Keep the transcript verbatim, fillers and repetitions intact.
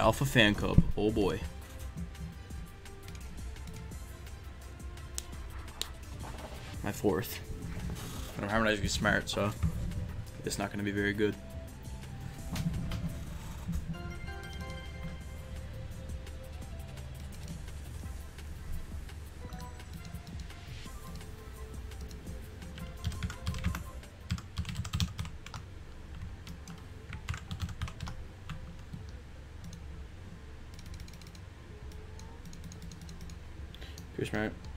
Alpha Fan Cub. Oh boy. My fourth. But I'm harmonizing to be smart, so it's not going to be very good. Pretty smart.